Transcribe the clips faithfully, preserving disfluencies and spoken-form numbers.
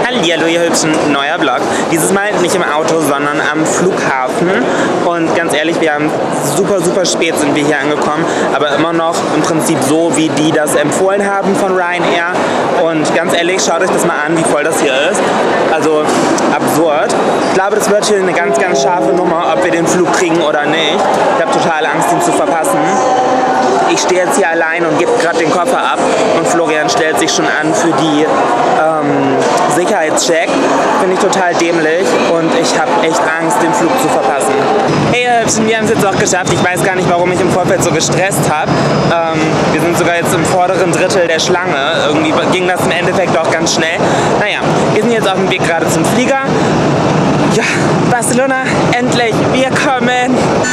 Hallihallo ihr Hübschen, neuer Vlog. Dieses Mal nicht im Auto, sondern am Flughafen. Und ganz ehrlich, wir haben super, super spät sind wir hier angekommen, aber immer noch im Prinzip so, wie die das empfohlen haben von Ryanair. Und ganz ehrlich, schaut euch das mal an, wie voll das hier ist. Also absurd. Ich glaube, das wird hier eine ganz, ganz scharfe Nummer, ob wir den Flug kriegen oder nicht. Ich habe total Angst, ihn zu verpassen. Ich stehe jetzt hier allein und gebe gerade den Koffer ab und Florian stellt sich schon an für die ähm, Sicherheitscheck. Finde ich total dämlich und ich habe echt Angst, den Flug zu verpassen. Hey ihr Hübschen, wir haben es jetzt auch geschafft. Ich weiß gar nicht, warum ich im Vorfeld so gestresst habe. Ähm, wir sind sogar jetzt im vorderen Drittel der Schlange. Irgendwie ging das im Endeffekt auch ganz schnell. Naja, wir sind jetzt auf dem Weg gerade zum Flieger. Ja, Barcelona, endlich, wir kommen!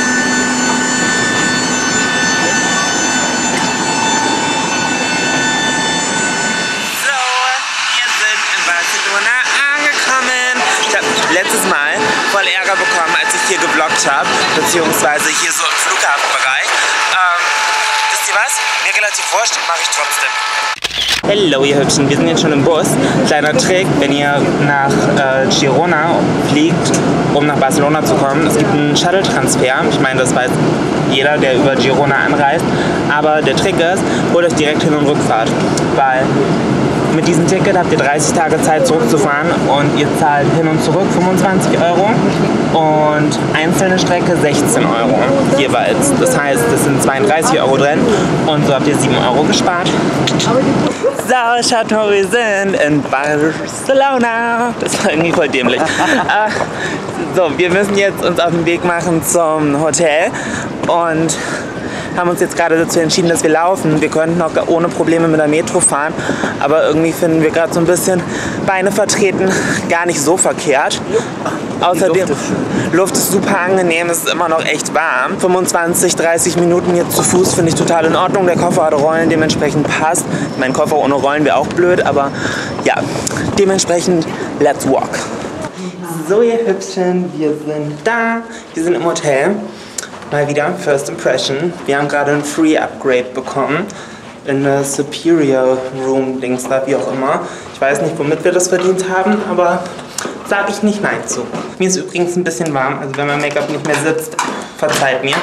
Letztes Mal voll Ärger bekommen, als ich hier gevloggt habe, beziehungsweise hier so im Flughafenbereich. Ähm, wisst ihr was? Mir relativ wurscht, mache ich trotzdem. Hallo ihr Hübschen, wir sind jetzt schon im Bus. Kleiner Trick, wenn ihr nach äh, Girona fliegt, um nach Barcelona zu kommen. Es gibt einen Shuttle-Transfer. Ich meine, das weiß jeder, der über Girona anreist. Aber der Trick ist, holt euch direkt Hin- und Rückfahrt. Weil mit diesem Ticket habt ihr dreißig Tage Zeit zurückzufahren und ihr zahlt hin und zurück fünfundzwanzig Euro und einzelne Strecke sechzehn Euro jeweils. Das heißt, das sind zweiunddreißig Euro drin und so habt ihr sieben Euro gespart. So, schaut mal, wir sind in Barcelona. Das war irgendwie voll dämlich. uh, so, wir müssen jetzt uns auf den Weg machen zum Hotel und haben uns jetzt gerade dazu entschieden, dass wir laufen. Wir könnten auch ohne Probleme mit der Metro fahren, aber irgendwie finden wir gerade so ein bisschen Beine vertreten gar nicht so verkehrt. Außerdem, Luft ist, Luft ist super angenehm, es ist immer noch echt warm. fünfundzwanzig, dreißig Minuten jetzt zu Fuß finde ich total in Ordnung. Der Koffer hat Rollen, dementsprechend passt. Mein Koffer ohne Rollen wäre auch blöd, aber ja, dementsprechend let's walk. So ihr Hübschen, wir sind da, wir sind im Hotel. Mal wieder First Impression. Wir haben gerade ein Free Upgrade bekommen in der Superior Room, Dings da, wie auch immer. Ich weiß nicht, womit wir das verdient haben, aber sage ich nicht nein zu. Mir ist übrigens ein bisschen warm, also wenn mein Make-up nicht mehr sitzt, verzeiht mir.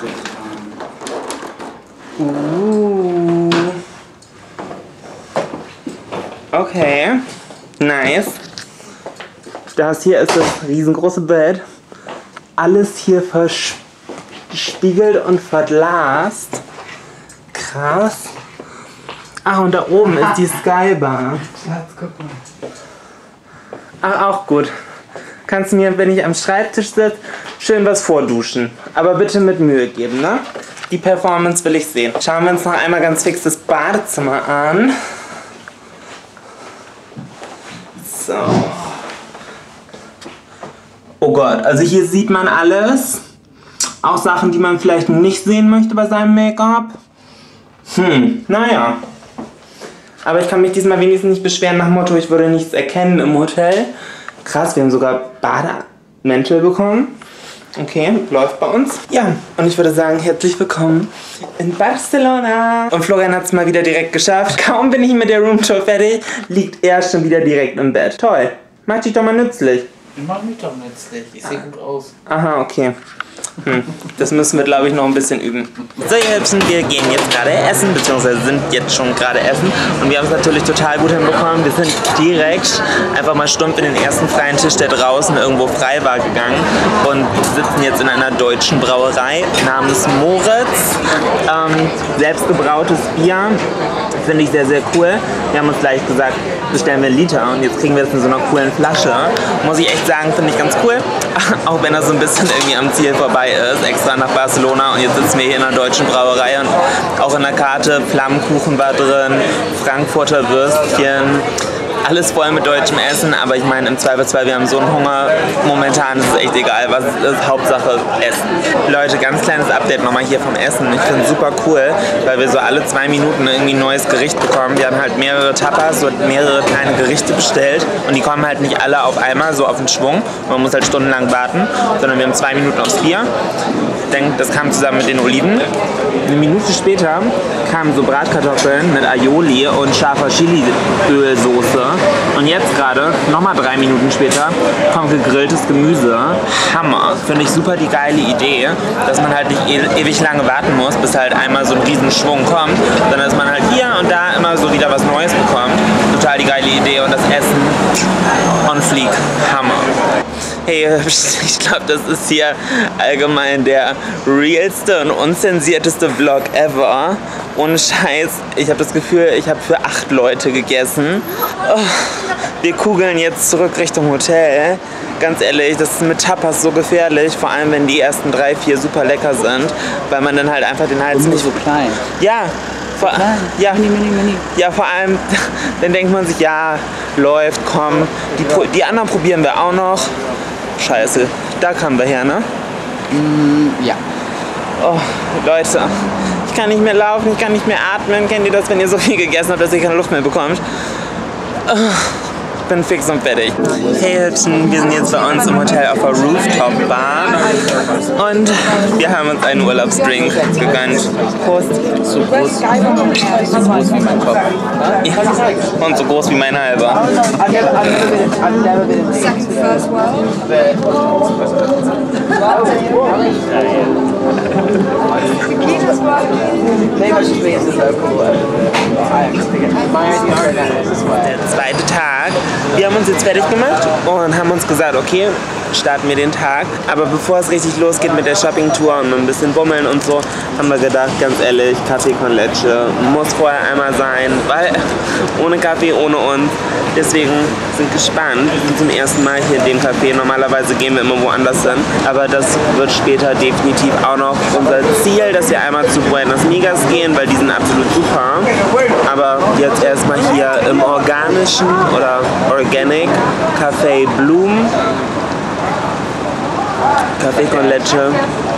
Uh. Okay, nice. Das hier ist das riesengroße Bett. Alles hier verspielt. Gespiegelt und verglast. Krass. Ach, und da oben ist die Skybar. Schatz, guck mal. Ach, auch gut. Kannst du mir, wenn ich am Schreibtisch sitze, schön was vorduschen. Aber bitte mit Mühe geben, ne? Die Performance will ich sehen. Schauen wir uns noch einmal ganz fix das Badezimmer an. So. Oh Gott, also hier sieht man alles. Auch Sachen, die man vielleicht nicht sehen möchte bei seinem Make-up. Hm, naja. Aber ich kann mich diesmal wenigstens nicht beschweren nach dem Motto, ich würde nichts erkennen im Hotel. Krass, wir haben sogar Bademäntel bekommen. Okay, läuft bei uns. Ja, und ich würde sagen, herzlich willkommen in Barcelona. Und Florian hat es mal wieder direkt geschafft. Kaum bin ich mit der Roomtour fertig, liegt er schon wieder direkt im Bett. Toll, mach dich doch mal nützlich. Ich mach mich doch nützlich, ich sehe gut aus. Aha, okay. Hm. Das müssen wir, glaube ich, noch ein bisschen üben. So ihr Hübschen, wir gehen jetzt gerade essen, beziehungsweise sind jetzt schon gerade essen. Und wir haben es natürlich total gut hinbekommen. Wir sind direkt einfach mal stumpf in den ersten freien Tisch, der draußen irgendwo frei war, gegangen. Und sitzen jetzt in einer deutschen Brauerei namens Moritz. Ähm, selbstgebrautes Bier. Finde ich sehr, sehr cool. Wir haben uns gleich gesagt, bestellen wir einen Liter und jetzt kriegen wir das in so einer coolen Flasche. Muss ich echt sagen, finde ich ganz cool. Auch wenn er so ein bisschen irgendwie am Ziel vorbei ist, extra nach Barcelona und jetzt sitzen wir hier in einer deutschen Brauerei und auch in der Karte Flammkuchen war drin, Frankfurter Würstchen, alles voll mit deutschem Essen, aber ich meine im Zweifelsfall, wir haben so einen Hunger, momentan ist es echt egal, was es ist, Hauptsache Essen. Leute, ganz kleines Update nochmal hier vom Essen, ich finde es super cool, weil wir so alle zwei Minuten irgendwie ein neues Gericht bekommen. Wir haben halt mehrere Tapas und mehrere kleine Gerichte bestellt und die kommen halt nicht alle auf einmal, so auf den Schwung, man muss halt stundenlang warten, sondern wir haben zwei Minuten aufs Bier. Ich denke, das kam zusammen mit den Oliven. Eine Minute später kamen so Bratkartoffeln mit Aioli und scharfer Chili-Ölsoße. Und jetzt gerade, nochmal drei Minuten später, kommt gegrilltes Gemüse. Hammer. Finde ich super die geile Idee, dass man halt nicht e ewig lange warten muss, bis halt einmal so ein Riesenschwung kommt, sondern dass man halt hier und da immer so wieder was Neues bekommt. Total die geile Idee und das Essen on fleek. Hammer. Hey, ich glaube, das ist hier allgemein der realste und unzensierteste Vlog ever. Ohne Scheiß, ich habe das Gefühl, ich habe für acht Leute gegessen. Oh, wir kugeln jetzt zurück Richtung Hotel. Ganz ehrlich, das ist mit Tapas so gefährlich, vor allem wenn die ersten drei, vier super lecker sind, weil man dann halt einfach den Hals und nicht... so klein. Ja. Vor, ja, mini, mini, mini. ja, vor allem, dann denkt man sich, ja, läuft, komm. Die, die anderen probieren wir auch noch. Scheiße, da kamen wir her, ne? Mm, ja. Oh, Leute, ich kann nicht mehr laufen, ich kann nicht mehr atmen. Kennt ihr das, wenn ihr so viel gegessen habt, dass ihr keine Luft mehr bekommt? Oh, ich bin fix und fertig. Hey Hübschen, wir sind jetzt bei uns im Hotel auf der Rooftop-Bar und wir haben uns einen Urlaubsdrink gegönnt. Prost. So groß, so groß wie mein Kopf. Ja. Und so groß wie mein halber. Der zweite Tag. Wir haben uns jetzt fertig gemacht und haben uns gesagt, okay, starten wir den Tag. Aber bevor es richtig losgeht mit der Shoppingtour und ein bisschen bummeln und so, haben wir gedacht, ganz ehrlich, Kaffee con Leche muss vorher einmal sein, weil ohne Kaffee, ohne uns. Deswegen sind gespannt. Wir sind zum ersten Mal hier in dem Café. Normalerweise gehen wir immer woanders hin. Aber das wird später definitiv auch noch unser Ziel, dass wir einmal zu Buenas Migas gehen, weil die sind absolut super. Aber jetzt erstmal hier im organischen oder Organic Café Bloom. Kaffee con Leche.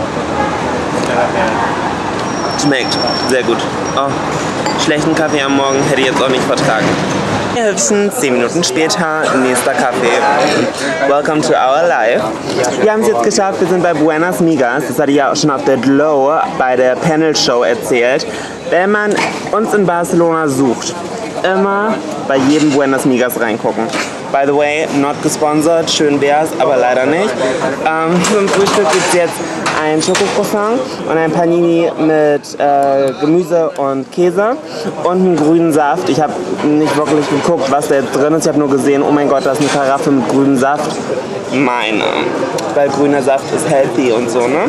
Schmeckt sehr gut. Oh, schlechten Kaffee am Morgen hätte ich jetzt auch nicht vertragen. Wir hüpfen zehn Minuten später, nächster Kaffee. Welcome to our life. Wir haben es jetzt geschafft, wir sind bei Buenas Migas. Das hatte ich ja auch schon auf der Glow bei der Panel-Show erzählt. Wenn man uns in Barcelona sucht, immer bei jedem Buenas Migas reingucken. By the way, not gesponsert, schön wär's, aber leider nicht. Ähm, zum Frühstück gibt es jetzt ein Schokocroissant und ein Panini mit äh, Gemüse und Käse und einen grünen Saft. Ich habe nicht wirklich geguckt, was da jetzt drin ist. Ich habe nur gesehen, oh mein Gott, da ist eine Karaffe mit grünem Saft. Meine, weil grüner Saft ist healthy und so, ne?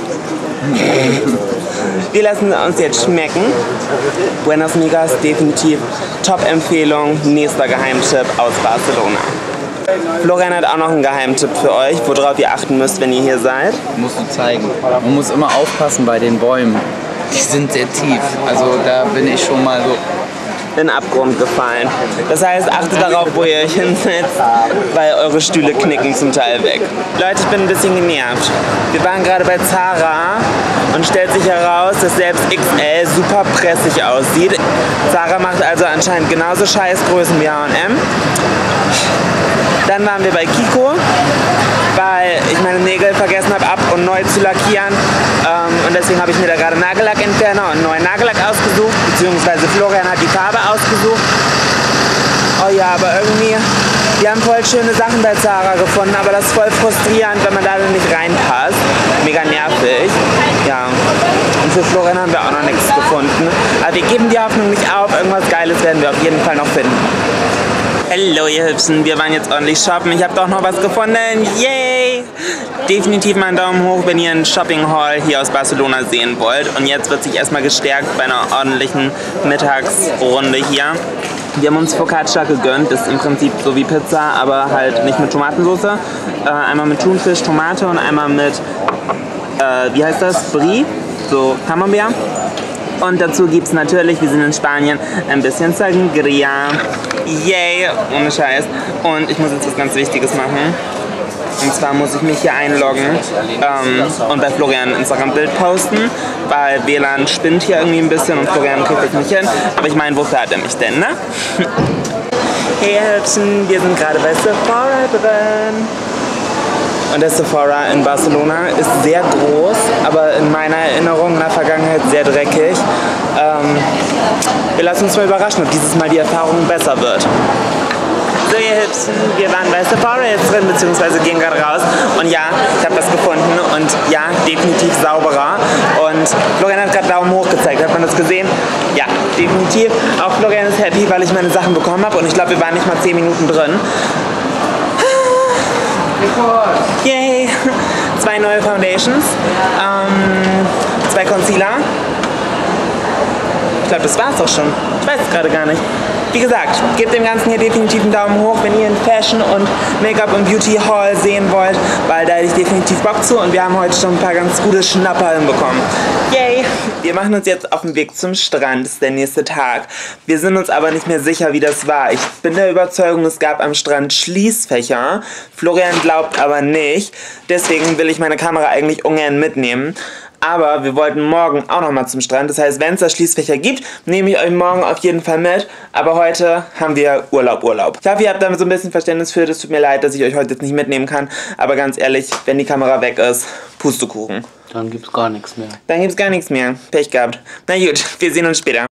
Wir lassen uns jetzt schmecken. Buenas Migas, definitiv Top-Empfehlung, nächster Geheimtipp aus Barcelona. Florian hat auch noch einen Geheimtipp für euch, worauf ihr achten müsst, wenn ihr hier seid. Musst du zeigen. Man muss immer aufpassen bei den Bäumen. Die sind sehr tief. Also da bin ich schon mal so in den Abgrund gefallen. Das heißt, achtet darauf, wo ihr euch hinsetzt, weil eure Stühle knicken zum Teil weg. Leute, ich bin ein bisschen genervt. Wir waren gerade bei Zara und stellt sich heraus, dass selbst X L super pressig aussieht. Zara macht also anscheinend genauso Scheißgrößen wie H und M. Dann waren wir bei Kiko, weil ich meine Nägel vergessen habe ab und neu zu lackieren. Ähm, und deswegen habe ich mir da gerade Nagellackentferner und neuen Nagellack ausgesucht, beziehungsweise Florian hat die Farbe ausgesucht. Oh ja, aber irgendwie, wir haben voll schöne Sachen bei Zara gefunden, aber das ist voll frustrierend, wenn man da nicht reinpasst. Mega nervig. Ja. Und für Florian haben wir auch noch nichts gefunden. Aber wir geben die Hoffnung nicht auf, irgendwas Geiles werden wir auf jeden Fall noch finden. Hallo ihr Hübschen, wir waren jetzt ordentlich shoppen. Ich habe doch noch was gefunden. Yay! Definitiv mal einen Daumen hoch, wenn ihr einen Shopping Haul hier aus Barcelona sehen wollt. Und jetzt wird sich erstmal gestärkt bei einer ordentlichen Mittagsrunde hier. Wir haben uns Focaccia gegönnt, das ist im Prinzip so wie Pizza, aber halt nicht mit Tomatensauce. Äh, einmal mit Thunfisch, Tomate und einmal mit, äh, wie heißt das, Brie, so Camembert. Und dazu gibt es natürlich, wir sind in Spanien, ein bisschen Sangria. Yay, ohne Scheiß. Und ich muss jetzt was ganz Wichtiges machen. Und zwar muss ich mich hier einloggen ähm, und bei Florian ein Instagram-Bild posten, weil W L A N spinnt hier irgendwie ein bisschen und Florian kriegt das nicht hin. Aber ich meine, wofür hat er mich denn, ne? Hey Hübschen, wir sind gerade bei Sephora drin. Und der Sephora in Barcelona ist sehr groß, aber in meiner Erinnerung in der Vergangenheit sehr dreckig. Ähm, wir lassen uns mal überraschen, ob dieses Mal die Erfahrung besser wird. So ihr Hübschen, wir waren bei Sephora jetzt drin, beziehungsweise gehen gerade raus. Und ja, ich habe was gefunden und ja, definitiv sauberer. Und Florian hat gerade Daumen hoch gezeigt, hat man das gesehen? Ja, definitiv. Auch Florian ist happy, weil ich meine Sachen bekommen habe und ich glaube, wir waren nicht mal zehn Minuten drin. Yay! Zwei neue Foundations, ähm, zwei Concealer. Ich glaube, das war's auch schon. Ich weiß es gerade gar nicht. Wie gesagt, gebt dem Ganzen hier definitiv einen Daumen hoch, wenn ihr einen Fashion- und Make-up- und Beauty-Haul sehen wollt, weil da hätte ich definitiv Bock zu und wir haben heute schon ein paar ganz gute Schnapper hinbekommen. Yay! Wir machen uns jetzt auf den Weg zum Strand, das ist der nächste Tag. Wir sind uns aber nicht mehr sicher, wie das war. Ich bin der Überzeugung, es gab am Strand Schließfächer. Florian glaubt aber nicht, deswegen will ich meine Kamera eigentlich ungern mitnehmen. Aber wir wollten morgen auch noch mal zum Strand. Das heißt, wenn es da Schließfächer gibt, nehme ich euch morgen auf jeden Fall mit. Aber heute haben wir Urlaub, Urlaub. Ich hoffe, ihr habt damit so ein bisschen Verständnis für. Es tut mir leid, dass ich euch heute jetzt nicht mitnehmen kann. Aber ganz ehrlich, wenn die Kamera weg ist, Pustekuchen. Dann gibt's gar nichts mehr. Dann gibt's gar nichts mehr. Pech gehabt. Na gut, wir sehen uns später.